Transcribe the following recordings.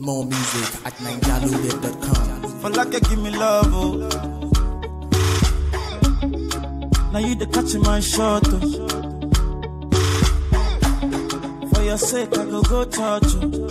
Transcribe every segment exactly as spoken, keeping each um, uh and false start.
More music at nine jalo dot com. For like give me love, oh. Now you the catch my shot, oh. For your sake, I go go touch you.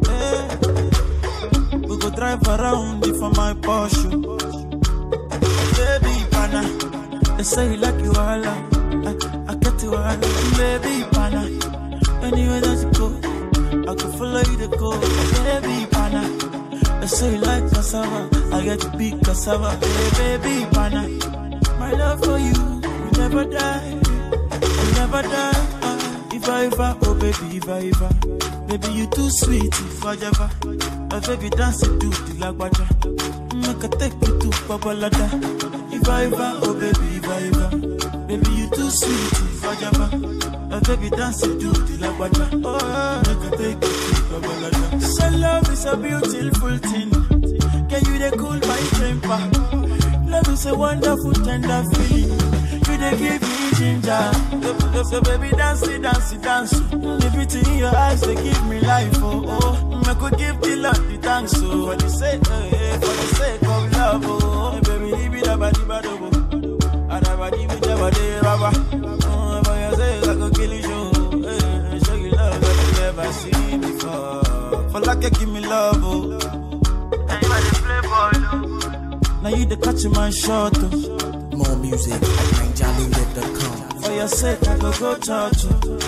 Hey. We go drive around for my Porsche. Baby, pana, they say you like you all, I, I get you all. Baby, pana, anywhere that you go, I can follow you to go. Baby, pana, they say you like cassava, I get to big cassava. Hey, baby, pana, my love for you, you never die, you never die. Uh, if I ever, oh baby, if I ever, baby you too sweet, if I ever, oh baby dance it to the lagwaja, make I take you to Babalada. If I ever, oh baby, if I ever, baby you too sweet, if I ever, oh baby dance it to the lagwaja, oh make I take you to Babalada. So love is a beautiful thing, can you they cool my temper? Love is a wonderful tender feeling. You they give me ginger. So, so baby dance it, dance it, dance it. The beauty in your eyes they give me life. Oh oh, I could give the Lord the thanks. Oh, for the sake, eh, for the sake of love. Oh, hey, baby, leave it up, body, body, I never leave it up, body, rubber. Oh, for your sake, I could kill you. Hey, show you love that you never seen before. For like you give me love. Oh, anybody play ball. Oh. Now you the catch my shot. Oh. More music at nine jalo dot com. For your sake, I go go touch you.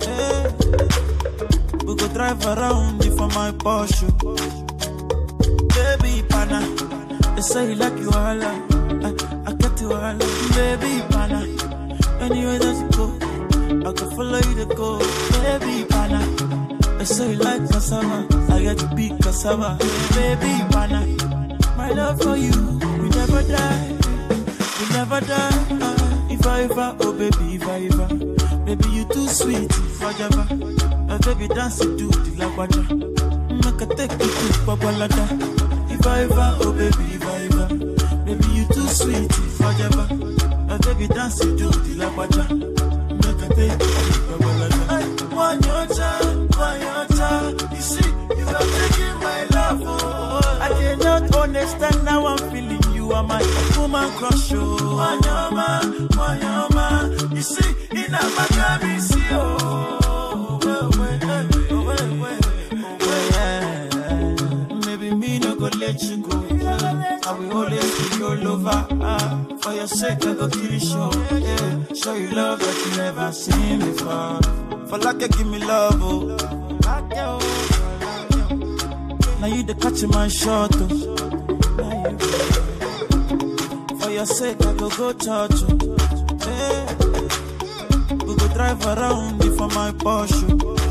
Hey. We go drive around for my Porsche. Baby, pana, they say you like you all, I, I get you all. Baby, pana, anywhere that you go, I can follow you to go. Baby, pana, they say you like cassava, I get to big cassava. Baby, pana, my love for you, we never die. You never die, uh, if I ever, oh baby, if I ever, baby you too sweet, if I ever, uh, baby dance it to the lagwaja, make I take you to Babalada. If I ever, oh baby, if I ever, baby you too sweet, if I ever, uh, baby dance it to the lagwaja, make I take you to Babalada. One your time, one your time, you see, you are taking my love, oh, I cannot understand now I'm feeling. You are my woman crush, oh. Wanyama, wanyama. You see, in a magami, see, oh. Well, well, well, well, well, well. Maybe me no go let you go. I will always be your lover. Ah, for your sake, I go kill you, show. Yeah. Show you love that you never seen before. For like you give me love, oh. Now you the catch my shot, oh. Now you. For your sake, I go go touch you. Hey. We go drive around for my Porsche.